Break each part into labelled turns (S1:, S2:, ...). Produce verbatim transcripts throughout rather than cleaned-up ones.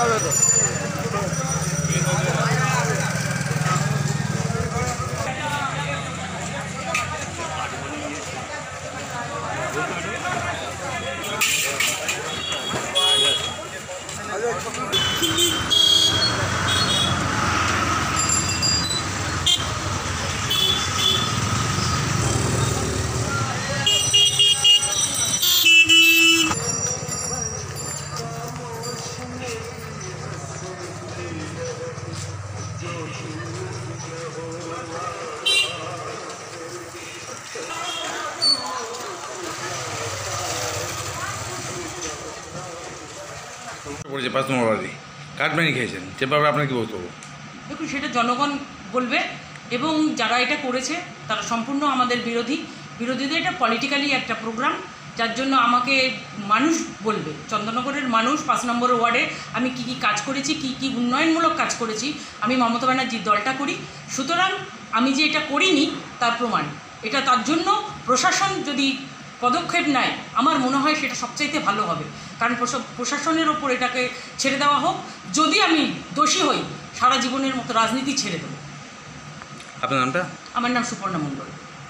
S1: হবে তো।
S2: পড়েছে পাঁচ নম্বর ওয়ার্ডে কাটমানি খেয়েছেন, যেভাবে আপনার কি বলতে?
S3: দেখুন, সেটা জনগণ বলবে, এবং যারা এটা করেছে তারা সম্পূর্ণ আমাদের বিরোধী বিরোধীদের এটা পলিটিক্যালি একটা প্রোগ্রাম, যার জন্য আমাকে মানুষ বলবে, চন্দননগরের মানুষ পাঁচ নম্বর ওয়ার্ডে আমি কি কি কাজ করেছি, কি কি উন্নয়নমূলক কাজ করেছি, আমি মমতা ব্যানার্জির দলটা করি। সুতরাং আমি যে এটা করিনি তার প্রমাণ এটা। তার জন্য প্রশাসন যদি পদক্ষেপ নেয় আমার মনে হয় সেটা সবচাইতে ভালো হবে, কারণ প্রশাসনের ওপর এটাকে ছেড়ে দেওয়া হোক। যদি আমি দোষী হই সারা জীবনের মতো রাজনীতি ছেড়ে দেবো।
S2: আপনার নামটা?
S3: আমার নাম সুপর্ণা মণ্ডল।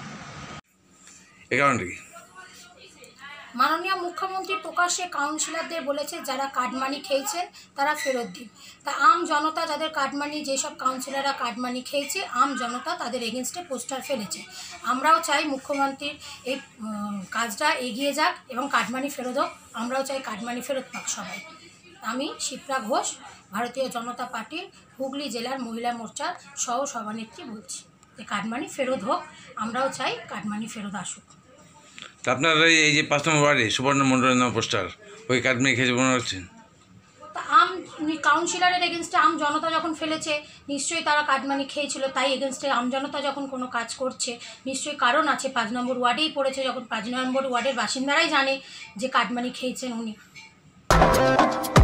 S2: এই কারণটা কি?
S4: মাননীয় মুখ্যমন্ত্রী প্রকাশ্যে কাউন্সিলরদের বলেছে যারা কাটমানি খেয়েছেন তারা ফেরত দিন। তা আম জনতা যাদের কাটমানি, যেসব কাউন্সিলররা কাটমানি খেয়েছে, আম জনতা তাদের এগেনস্টে পোস্টার ফেলেছে। আমরাও চাই মুখ্যমন্ত্রীর এই কাজটা এগিয়ে যাক এবং কাটমানি ফেরত হোক। আমরাও চাই কাটমানি ফেরত পাক সবাই। আমি শিপ্রা ঘোষ, ভারতীয় জনতা পার্টির হুগলি জেলার মহিলা মোর্চার সহ সভানেত্রী বলছি যে কাটমানি ফেরত হোক। আমরাও চাই কাটমানি ফেরত আসুক।
S2: তা আপনার এই যে পাঁচ নম্বর ওয়ার্ডে সুবর্ণ মণ্ডলের নাম পোস্টার, ওই কাটমানি খেয়েছে মনে হচ্ছে?
S4: তা আম কাউন্সিলরের এগেনস্টে আম জনতা যখন ফেলেছে নিশ্চয়ই তারা কাটমানি খেয়েছিল, তাই এগেনস্টে আম জনতা যখন কোনো কাজ করছে নিশ্চয়ই কারণ আছে। পাঁচ নম্বর ওয়ার্ডেই পড়েছে, যখন পাঁচ নম্বর ওয়ার্ডের বাসিন্দারাই জানে যে কাটমানি খেয়েছেন উনি।